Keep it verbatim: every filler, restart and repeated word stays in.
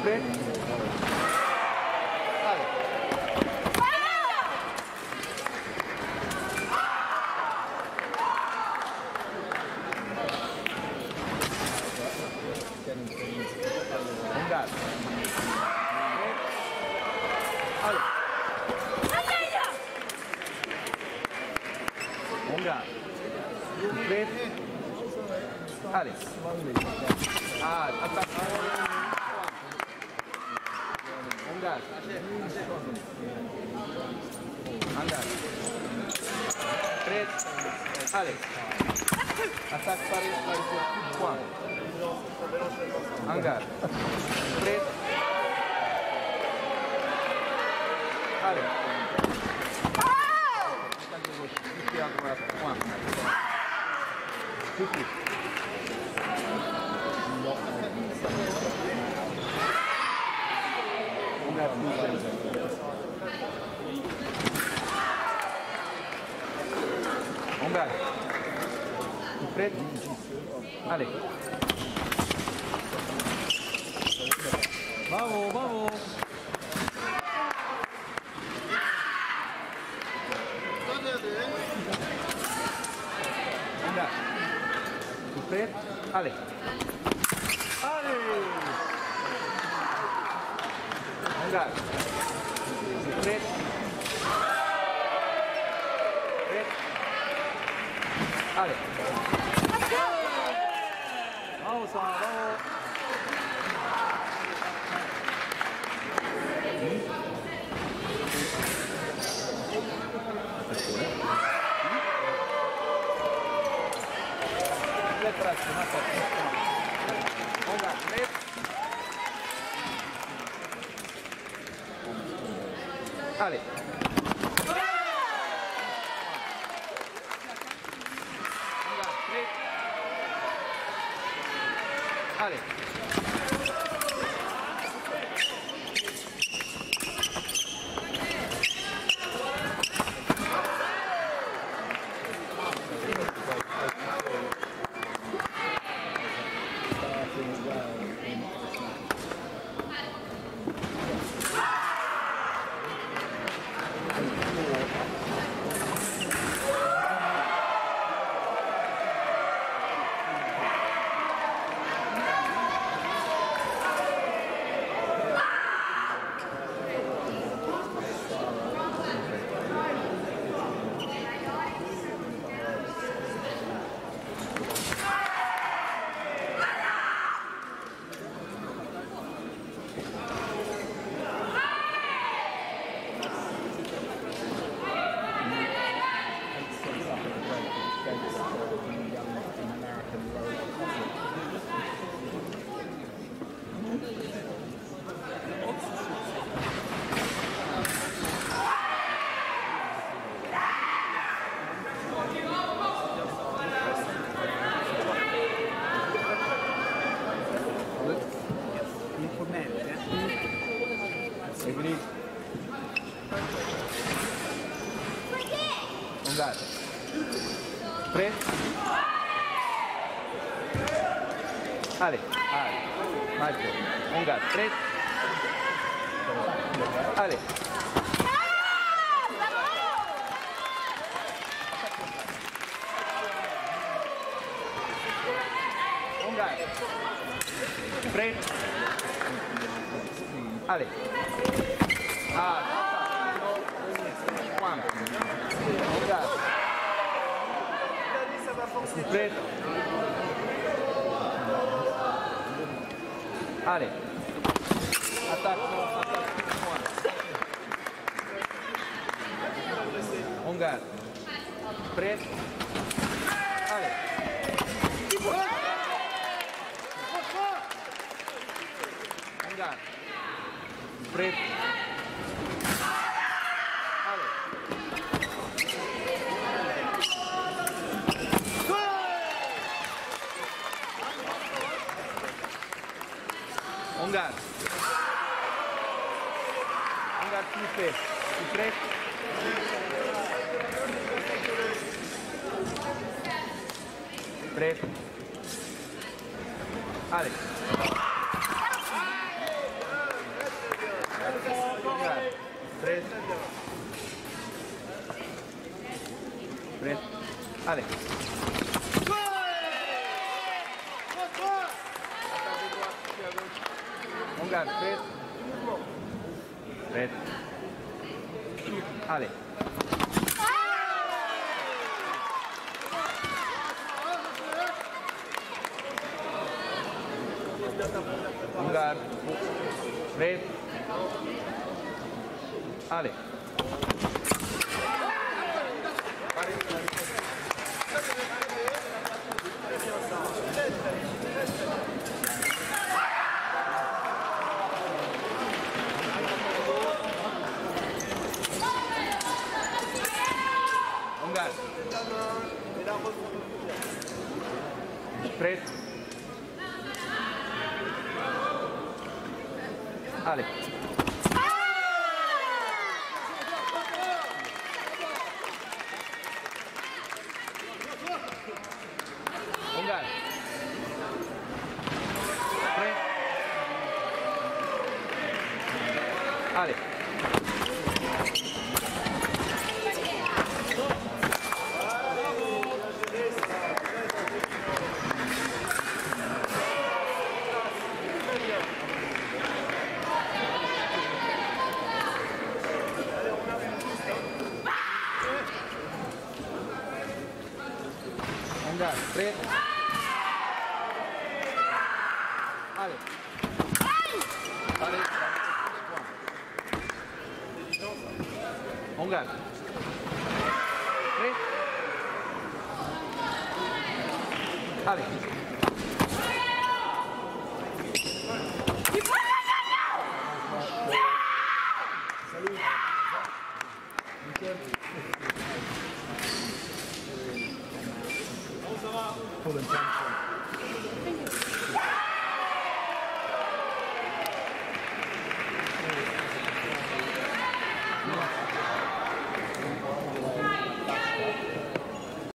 Prêt? Allez. On garde. Prêt? Allez. On garde. Prêt? Allez. Ah, attaque. On garde. On garde. Prêt? Allez. Attaque par par point. On garde. Prêt? Allez. Attaque de gauche. Ici à droite. Point. Tout de suite. On garde. On garde. Prêt? Allez. Bravo, bravo. On garde. Prêt? Allez. Allez. On garde. Prêt? Prêt? Allez. Bravo, Sara, bravo. Le braccio, ma on garde. Prêt? Allez. Allez. On garde. Prêt? Allez, allez. Maggio. On garde. Prêt? Allez. On garde. Prêt? Allez. Ah, quanto? On garde. Prêt? Allez. Attaque, attaque. On garde. Prêt? Allez. On garde. Prêt? Allez. On garde. On garde plus fait. Tu es prêt? Prêt? Allez. Allez. On garde, prête. Prête. Allez. On garde. Prête. Allez. On garde. Prête. Allez. On garde. Prêt. Allez. On garde. Prêt. Allez. Allez. On garde. Prêt. Allez. Nickel. Pour le temps.